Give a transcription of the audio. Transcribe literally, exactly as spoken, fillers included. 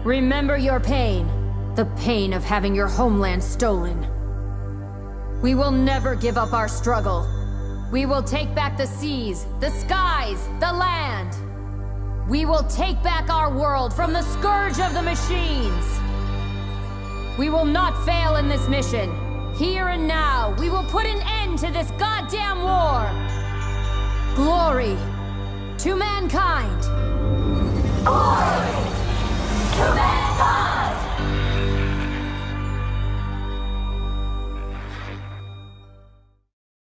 Remember your pain. The pain of having your homeland stolen. We will never give up our struggle. We will take back the seas, the skies, the land. We will take back our world from the scourge of the machines. We will not fail in this mission. Here and now, we will put an end to this goddamn war. Glory to mankind.